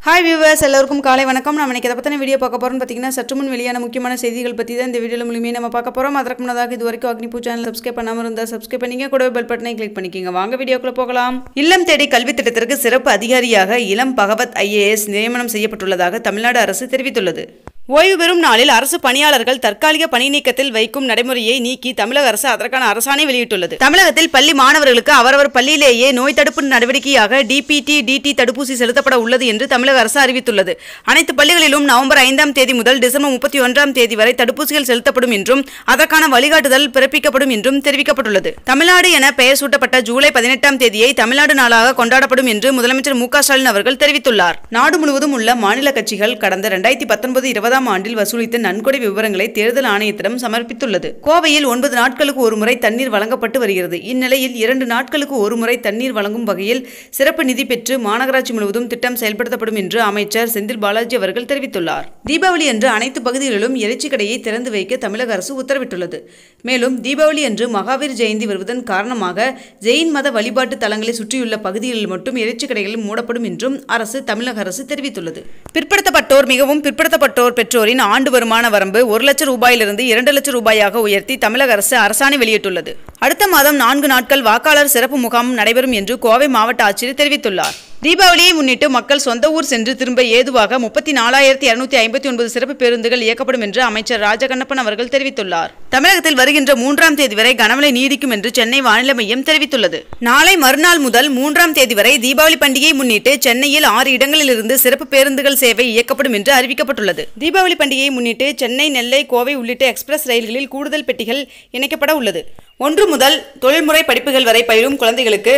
Hi viewers, எல்லாருக்கும் காலை வணக்கம். நம்ம இன்னைக்கு எதை பற்றின வீடியோ பார்க்க போகிறோம்னு பார்த்தீங்கன்னா, சற்று முன் வெளியான முக்கியமான செய்திகள் பற்றி தான் இந்த வீடியோவில் மூலமே நம்ம பார்க்க போகிறோம். அதற்கு முன்னதாக இது வரைக்கும் அக்னிபூ சேனல் சப்ஸ்கிரைப் பண்ணாமல் இருந்தால் சப்ஸ்கிரைப் பண்ணிங்க, கூட பெல் பட்டனை கிளிக் பண்ணிக்கோங்க. வாங்க வீடியோக்குள்ள போகலாம். இல்லம் தேடி கல்வி திட்டத்திற்கு சிறப்பு அதிகாரியாக இளம் பகவத் IAS நியமனம் செய்யப்பட்டுள்ளதாக தமிழ்நாடு அரசு தெரிவித்துள்ளது. ஓய்வு பெறும் நாளில் அரசு பணியாளர்கள் தற்காலிக பணி நீக்கத்தில் வைக்கும் நடைமுறையை நீக்கி தமிழக அரசு அதற்கான அரசாணை வெளியிட்டுள்ளது. தமிழகத்தில் பள்ளி மாணவர்களுக்கு அவரவர் பள்ளியிலேயே நோய் தடுப்பு நடவடிக்கையாக DPT தடுப்பூசி செலுத்தப்பட உள்ளது என்று தமிழக அரசு அறிவித்துள்ளது. அனைத்து பள்ளிகளிலும் நவம்பர் 5ஆம் தேதி முதல் டிசம்பர் 31ஆம் தேதி வரை தடுப்பூசிகள் செலுத்தப்படும் என்றும் அதற்கான வழிகாட்டுதல் பிறப்பிக்கப்படும் என்றும் தெரிவிக்கப்பட்டுள்ளது. தமிழ்நாடு என பெயர் சூட்டப்பட்ட ஜூலை 18ஆம் தேதியை தமிழ்நாடு நாளாக கொண்டாடப்படும் என்று முதலமைச்சர் Stalin அவர்கள் தெரிவித்துள்ளார். நாடு முழுவதும் உள்ள மாநில கட்சிகள் கடந்த 2019-20 ஆண்டில் வசூலித்த நன்கொடை விவரங்களை தேர்தல் ஆணையத்திடம் சமர்ப்பித்துள்ளது. கோவையில் 9 நாட்களுக்கு ஒருமுறை தண்ணீர் வழங்கப்பட்டு வருகிறது. இந்நிலையில் 2 நாட்களுக்கு ஒருமுறை தண்ணீர் வழங்கும் வகையில் சிறப்பு நிதி பெற்று மாநகராட்சி முழுவதும் திட்டம் செயல்படுத்தப்படும் என்று அமைச்சர் செந்தில் பாலாஜி அவர்கள் தெரிவித்துள்ளார். தீபாவளி அன்று அனைத்து பகுதிகளிலும் இறைச்சி கடையை திறந்து வைக்க தமிழக அரசு உத்தரவிட்டுள்ளது. மேலும் தீபாவளி அன்று மகாவீர் ஜெயந்தி வருவதன் காரணமாக ஜெயின் மத வழிபாட்டு தலங்களை சுற்றியுள்ள பகுதிகளில் மட்டும் இறைச்சி கடைகள் மூடப்படும் என்றும் தமிழக அரசு தெரிவித்துள்ளது. பிற்படுத்தப்பட்டோர் மிகவும் பிற்படுத்தப்பட்டோர் பெற்றோரின் ஆண்டு வருமான வரம்பு 1 லட்சம் ரூபாயிலிருந்து 2 லட்சம் ரூபாயாக உயர்த்தி தமிழக அரசு அரசாணை வெளியிட்டுள்ளது. அடுத்த மாதம் 4 நாட்கள் வாக்காளர் சிறப்பு முகாம் நடைபெறும் என்று கோவை மாவட்ட ஆட்சியர் தெரிவித்துள்ளார். தீபாவளியை முன்னிட்டு மக்கள் சொந்த ஊர் சென்று திரும்ப ஏதுவாக 34,259 சிறப்பு பேருந்துகள் இயக்கப்படும் என்று அமைச்சர் ராஜகண்ணப்பன் அவர்கள் தெரிவித்துள்ளார். தமிழகத்தில் வருகின்ற 3ஆம் தேதி வரை கனமழை நீடிக்கும் என்று சென்னை வானிலை மையம் தெரிவித்துள்ளது. நாளை மறுநாள் முதல் 3ஆம் தேதி வரை தீபாவளி பண்டிகையை முன்னிட்டு சென்னையில் 6 இடங்களிலிருந்து சிறப்பு பேருந்துகள் சேவை இயக்கப்படும் என்று அறிவிக்கப்பட்டுள்ளது. தீபாவளி பண்டிகையை முன்னிட்டு சென்னை, நெல்லை, கோவை உள்ளிட்ட எக்ஸ்பிரஸ் ரயில்களில் கூடுதல் பெட்டிகள் இணைக்கப்பட உள்ளது. 1 முதல் தொழில்முறை படிப்புகள் வரை பயிலும் குழந்தைகளுக்கு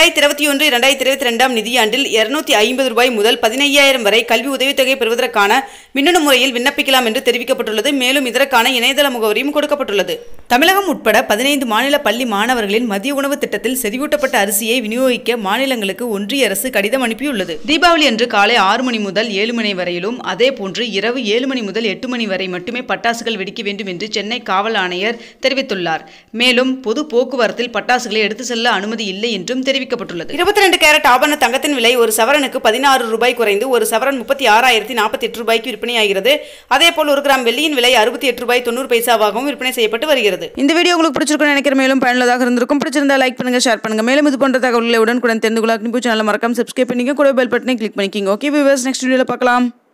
2021-2022 நிதியாண்டில் 250 ரூபாய் முதல் 15,000 வரை கல்வி உதவித்தொகை பெறுவதற்கான மின்னணு முறையில் விண்ணப்பிக்கலாம் என்று தெரிவிக்கப்பட்டுள்ளது. மேலும் இதற்கான இணையதள முகவரியும் கொடுக்கப்பட்டுள்ளது. தமிழகம் உட்பட 15 மாநில பள்ளி மாணவர்களின் மதிய உணவு திட்டத்தில் செறிவூட்டப்பட்ட அரிசியை விநியோகிக்க மாநிலங்களுக்கு ஒன்றிய அரசு கடிதம் அனுப்பியுள்ளது. தீபாவளி அன்று காலை 6 மணி முதல் 7 மணி வரையிலும், அதேபோன்று இரவு 7 மணி முதல் 8 மணி வரை மட்டுமே பட்டாசுகள் வெடிக்க வேண்டும் என்று சென்னை காவல் ஆணையர் தெரிவித்துள்ளார். மேலும் பொது போக்குவரத்தில் பட்டாசுகளை எடுத்து செல்ல அனுமதி இல்லை என்றும் தெரிவிக்கப்பட்டுள்ளது. 22 கேரட் ஆபரண தங்கத்தின் விலை ஒரு சவரனுக்கு 16 ரூபாய் குறைந்து ஒரு சவரன் 36,048 ரூபாய்க்கு விற்பனையாகிறது. அதேபோல் 1 கிராம் வெள்ளியின் விலை 68 ரூபாய் 90 பைசாவாகவும் விற்பனை செய்யப்பட்டு வருகிறது. இந்த வீடியோ உங்களுக்கு பிடிச்சிருக்கும் நினைக்கிறேன். மேலும் பயனுள்ளதாக இருந்திருக்கும். பிடிச்சிருந்தா லைக் பண்ணுங்க, ஷேர் பண்ணுங்க. மேலும் இது போன்ற தகவல்களை உடனுக்குடன் தெரிந்து கொள்ள அக்னிபூ சேனலை மறக்காம சப்ஸ்கிரைப் பண்ணிங்க, கூட பெல் பட்டனை கிளிக் பண்ணிக்கோங்க. ஓகே வியூவர்ஸ், நெக்ஸ்ட் வீடியோல பார்க்கலாம்.